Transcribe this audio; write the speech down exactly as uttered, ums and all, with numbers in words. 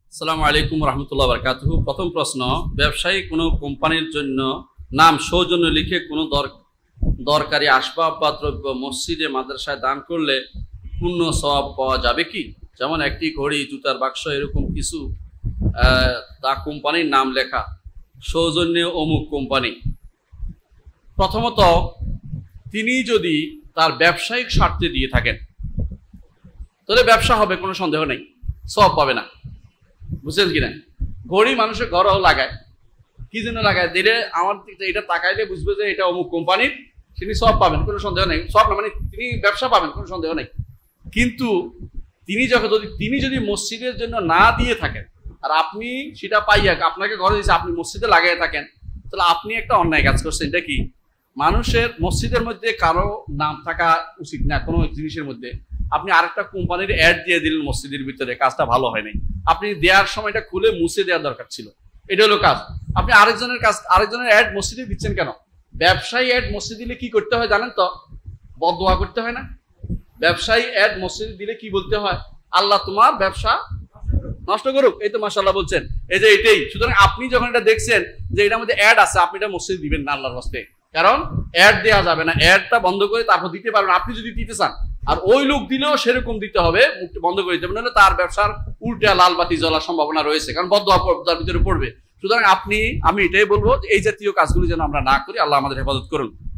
আসসালামু আলাইকুম রহমতুল্লাহ বারকাতুহু। প্রথম প্রশ্ন, ব্যবসায়ী কোনো কোম্পানির জন্য নাম সৌজন্য লিখে কোনো দরকারি আসবাব বা দ্রব্য মসজিদে মাদ্রাসায় দান করলে পূর্ণ সওয়াব পাওয়া যাবে কি? যেমন একটি ঘড়ি, জুতার বাক্স, এরকম কিছু তা কোম্পানির নাম লেখা, সৌজন্যে অমুক কোম্পানি। প্রথমত, তিনি যদি তার ব্যবসায়িক স্বার্থে দিয়ে থাকেন তাহলে ব্যবসা হবে, কোনো সন্দেহ নেই, সওয়াব পাবে না। বুঝছেন কিনা? ঘড়ি মানুষের ঘরেও লাগায়, কি জন্য লাগায়? দিলে আমার এটা তাকাইলে বুঝবে যে এটা অমুক কোম্পানির, তিনি সওয়াব পাবেন, কোনো সন্দেহ নেই। সওয়াব না মানে তিনি ব্যবসা পাবেন, কোনো সন্দেহ নেই। কিন্তু তিনি যখন যদি তিনি যদি মসজিদের জন্য না দিয়ে থাকেন আর আপনি সেটা পাইয়া আপনাকে ঘরে দিয়েছে, আপনি মসজিদে লাগাই থাকেন, তাহলে আপনি একটা অন্যায় কাজ করছেন। এটা কি? মানুষের মসজিদের মধ্যে কারো নাম থাকা উচিত না কোনো জিনিসের মধ্যে। আপনি আরেকটা কোম্পানির অ্যাড দিয়ে দিলেন মসজিদের ভিতরে, কাজটা ভালো হয় নাই। আপনি দেওয়ার সময়টা খুলে মুছে দেওয়ার দরকার ছিল, এটা হলো কাজ। আপনি আরেকজনের কাজ আরেকজনের অ্যাড মসজিদে দিচ্ছেন কেন? ব্যবসায়ী অ্যাড মসজিদ দিলে কি করতে হয় জানেন তো? বদদোয়া করতে হয় না? ব্যবসায়ী অ্যাড মসজিদে দিলে কি বলতে হয়? আল্লাহ তোমার ব্যবসা নষ্ট করুক। এই তো মাশাআল্লাহ বলছেন, এই যে এটাই। সুতরাং আপনি যখন এটা দেখছেন যে এটার মধ্যে অ্যাড আছে, আপনি এটা মসজিদে দিবেন না আল্লাহর হস্তে, কারণ অ্যাড দেওয়া যাবে না। অ্যাডটা বন্ধ করে তারপর দিতে পারবেন আপনি যদি দিতে চান। আর ওই লোক দিলেও সেরকম দিতে হবে, মুখটা বন্ধ করে দিতে হবে, নাহলে তার ব্যবসার উল্টা লাল বাতি জ্বলার সম্ভাবনা রয়েছে, কারণ বদদোয়া তার ভিতরে পড়বে। সুতরাং আপনি আমি এটাই বলবো যে এই জাতীয় কাজগুলো যেন আমরা না করি। আল্লাহ আমাদের হেফাজত করুন।